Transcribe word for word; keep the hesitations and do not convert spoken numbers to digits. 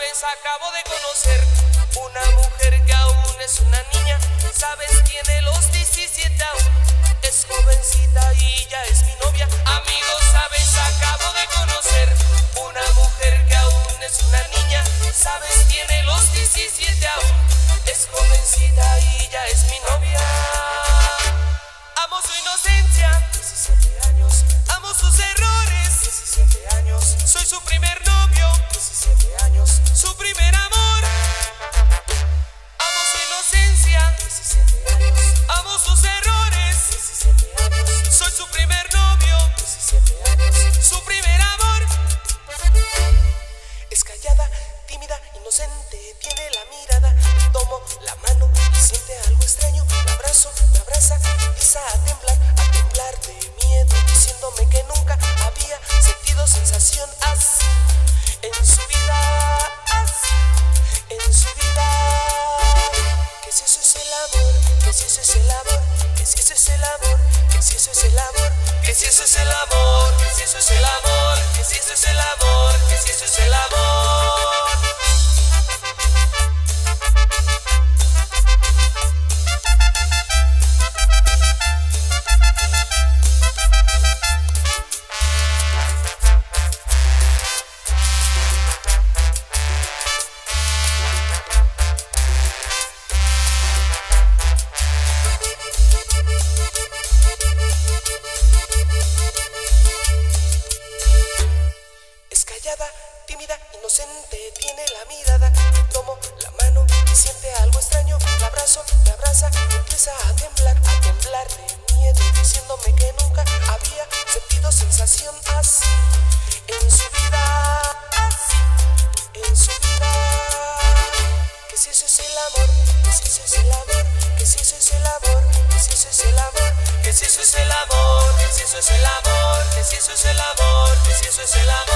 sabes, acabo de conocer una mujer que aún es una niña. Sabes, tiene los diecisiete aún, es jovencita y ya es mi novia. Amigos, sabes, acabo de conocer una mujer que aún es una niña. Sabes, tiene los diecisiete aún, es jovencita y ya es mi novia. Amo su inocencia, diecisiete años. Amo sus errores, diecisiete años. Soy su primer novio, diecisiete años. Su primer amor. Amo su inocencia, diecisiete años. Amo sus errores, diecisiete años. Soy su primer novio, diecisiete años. Su primer amor. Es callada, tímida, inocente, tiene la mirada. Tomo la mano y siente algo extraño. La abrazo, me abraza, empieza a temblar, a temblar de miedo, diciéndome que nunca había sentido sensación así en su vida, así en su vida. Que si eso es el amor, que si eso es el amor, que si eso es el amor, que si eso es el amor, que si eso es el amor, que si eso es el amor, que si eso es el amor, que si eso es el amor. Tímida, inocente, tiene la mirada. Tomo la mano y siente algo extraño. La abrazo, me abraza, empieza a temblar, a temblar de miedo, diciéndome que nunca había sentido sensación así en su vida, así en su vida. Que si eso es el amor, que si eso es el amor, que si eso es el amor, que si eso es el amor, que si eso es el amor, que si eso es el amor, que si eso es el amor, que si eso es el amor.